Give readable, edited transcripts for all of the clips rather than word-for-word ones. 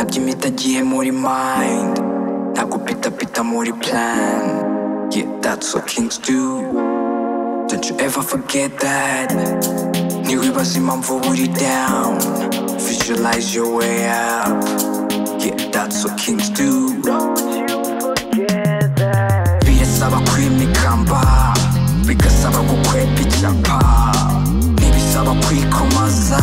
nabyimitagiye muri mind, nagupita muri plan. Yeah, that's what kings do. Don't you ever forget that. Ntiwibaze impamvu uri down, visualize your way up. Yeah, that's what kings do. Don't you forget that. Birasaba kwimikamba, bigasaba gukwepa icyapa, ntibisaba kwikomaza.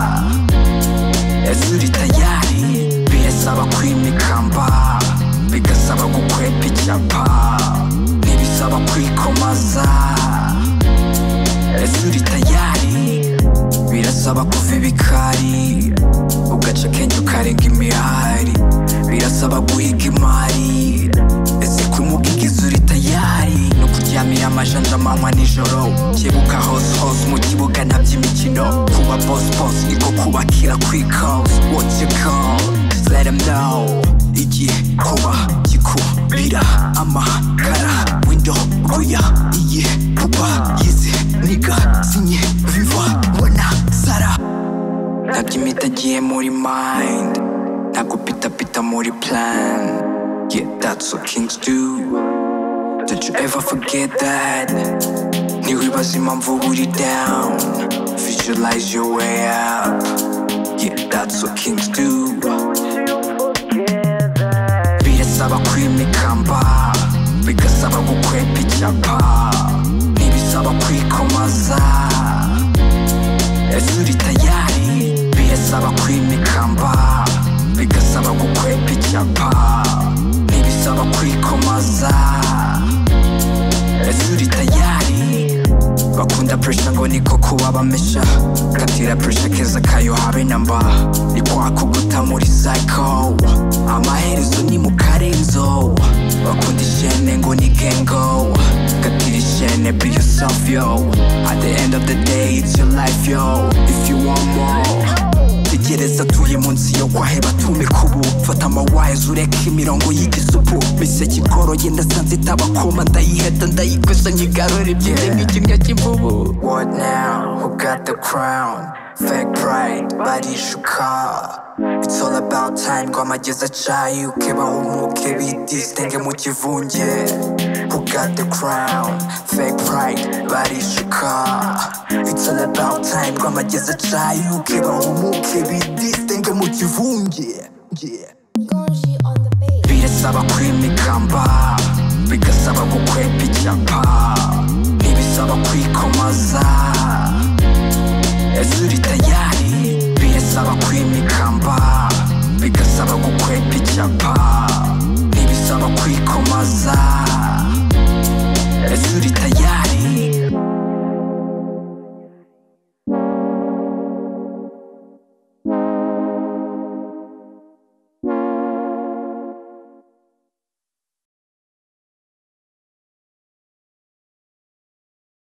Uri Tayali. Birasaba kwimikamba, bigasaba gukwepa icyapa, ntibisaba kwikomaza. Uri Tayali. Birasaba kuva ibikari, ugaca akenge ukarenga imihari. Birasaba guhiga imari, ese kumugigiza uri tayari. No kuryamira amajanja amanywa nijoro, kebuka hose mu kibuga ntaby'imikino. Kuba boss niko kubakira kwikos. What you call, just let them know. Igihe kuba gikubira amakara, window guya iye kuba yize niga sinye viva wana sara. Nabyimitagiye muri mind, nagupita muri plan. Yeah, that's what kings do. Don't you ever forget that. Ntiwibaze impamvu uri down, visualize your way up. Yeah, that's what kings do. Don't you forget that. Birasaba kwimikamba, bigasaba gukwepa icyapa, ntibisaba kwikomaza. Uri Tayali. Birasaba kwimikamba, bigasaba gukwepa icyapa, ntibisaba kwikomaza. Uri Tayali. Bakunda pressure ngo niko kuba bamesha, katira pressure keza kayo habe namba. Ni kwa kuguta muri cycle, amaherezo ni mu karenzo. Bakunda ishene ngo ni gengo, katira ishene be yourself yo. At the end of the day it's your life yo. If you want more, tegereza tuye munsi yo kwaheba tumikubu. Fata amawayezi ureka imirongo y'igisupu. Miseke ikoroye ndasanze itabakoma, ndayiheta ndayikwesa nyigarura ibyinde nk'ikimya cy'imvubu. What now? Who got the crown? Fake pride barishuka. It's all about time ngo amageza acaye, ukebaho umuke bitistenge mu kivunge. Who got the crown? Fake pride barishuka. It's all about time ngo amageza acaye, ukebaho umuke bitistenge mu kivunge. Nganji on the beat. Birasaba kwimikamba, bigasaba gukwepa icyapa, ntibisaba kwikomaza. Uri Tayali. Birasaba kwimikamba,